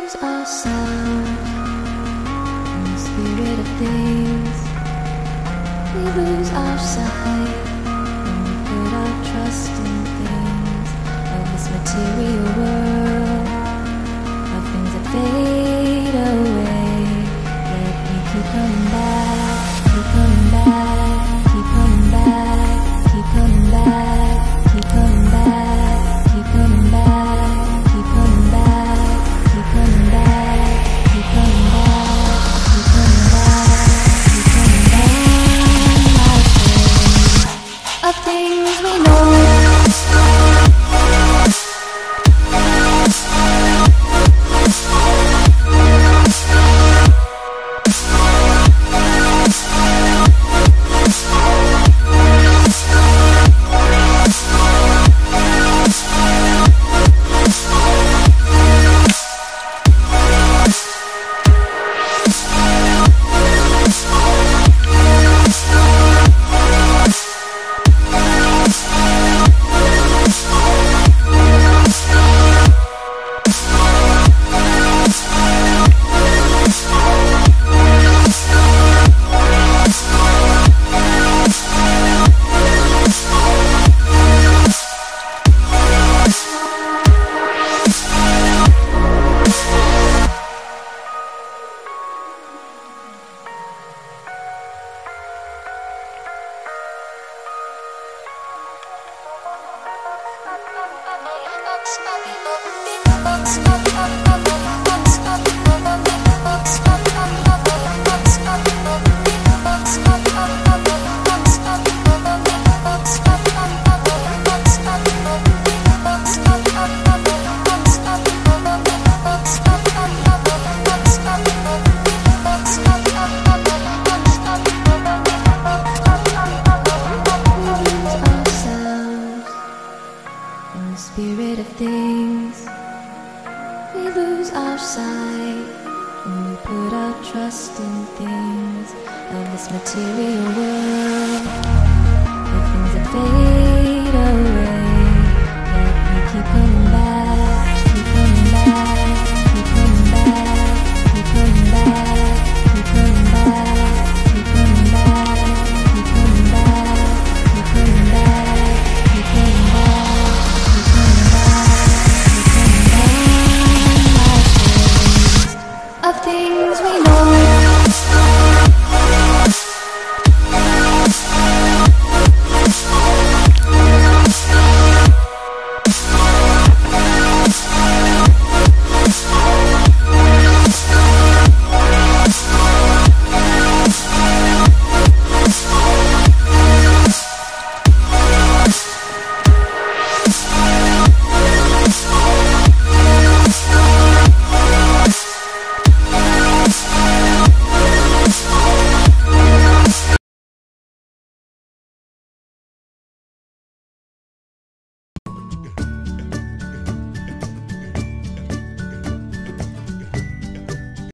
lose ourselves in the spirit of things. We lose our sight when we put our trust in things of this material world, of things that fade away. Yet we keep coming back, keep coming back, keep coming back, keep coming back, keep coming back, keep coming back, keep coming back, keep coming back, keep coming back, keep coming back, keep coming back. Of things we know. Spirit of things, we lose our sight when we put our trust in things of this material world, of things that fade away. Yet we keep coming back, keep coming back, keep coming back, keep coming back, keep coming back, keep coming back, keep coming back, keep coming back, keep coming back. Of things we know.